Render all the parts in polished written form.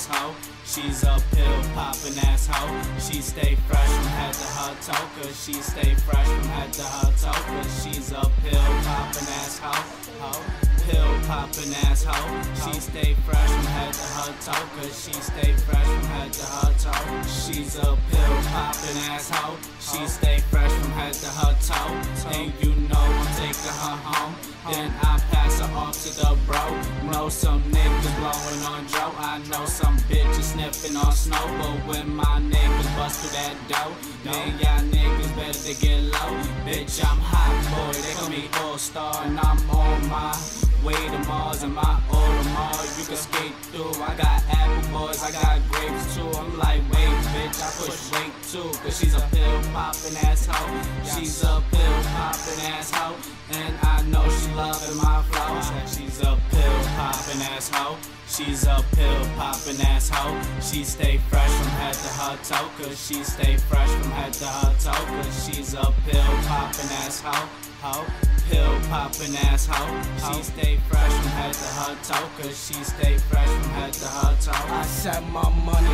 asshole. She's a pill poppin' asshole. She stay fresh from head to her toe, 'cause she stay fresh from head to her toe, 'cause she's a pill poppin' asshole. Pill poppin' asshole. She stay fresh from head to her toe, 'cause she stay fresh from head to her toe. She's a pill poppin' asshole. She stay fresh from head to her toe. And you know I'm taking her home, then I pass her off to the bro. Know some niggas blowing on Joe, I know some bitches sniffing on snow. But when my niggas bust through that dough, man, y'all niggas better to get low. Bitch, I'm hot boy, they call me all-star, and I'm on my way to Mars and my Audemars. You can skate through, I got apple boys, I got grapes too. I'm lightweight, bitch, I push weight too, 'cause she's a pill poppin' asshole. She's a pill poppin' asshole, and I know she loving my flow. She's a pill poppin' asshole. She's a pill poppin' asshole. She stay fresh from head to her toe, 'cause she stay fresh from head to her toe, 'cause she's a pill poppin' asshole. Pill poppin' asshole. She stay fresh from head to her toe, 'cause she stay fresh from head to her toe. I set my money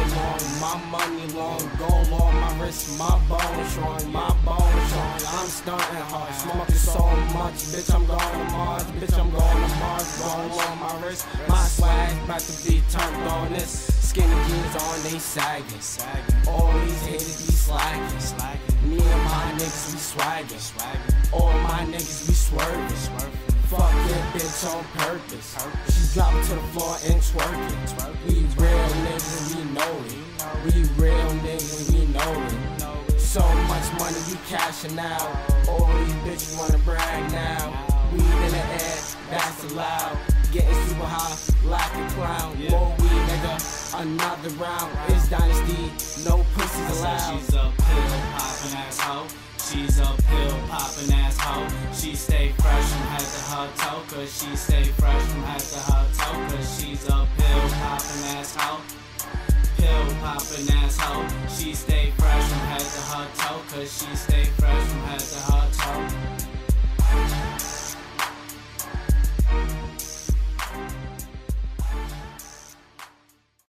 long, gold on my wrist, my bones showing, my bones showing. I'm stunting hard, smoking so much, bitch, I'm going to Mars, bitch, I'm going to Mars, gold on my wrist, my swag about to be turned on this. Skinny jeans on, they sagging. All these haters be slacking. Me and my niggas, we swaggin'. All my niggas be swerving. Fuck that bitch on purpose. She dropping to the floor and twerking. We real niggas and we know it. We real niggas and we know it. So much money we cashing out. All these bitches wanna brag now. Weed in the air, that's allowed. Getting super high like a clown. More weed, nigga, another round. It's Dynasty, no pussies allowed. She's a pill poppin' asshole. She's a pill poppin' asshole. She stay fresh from head to her toe, 'cause she stay fresh from head to her toe, 'cause she's a pill poppin' asshole. Pill poppin' asshole. She stay fresh from head to her toe, 'cause she stay fresh from head to her toe.